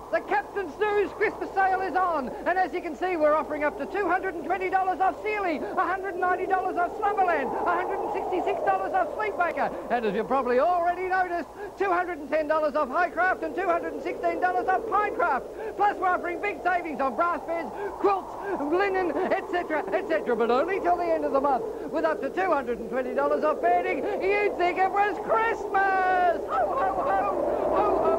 The Captn Snooze Christmas sale is on, and as you can see, we're offering up to $220 off Sealy, $190 off Slumberland, $166 off Sleepmaker, and as you probably already noticed, $210 off Highcraft and $216 off Pinecraft. Plus, we're offering big savings on brass beds, quilts, linen, etc., etc., but only till the end of the month. With up to $220 off bedding, you'd think it was Christmas! Ho, ho, ho! Ho, ho!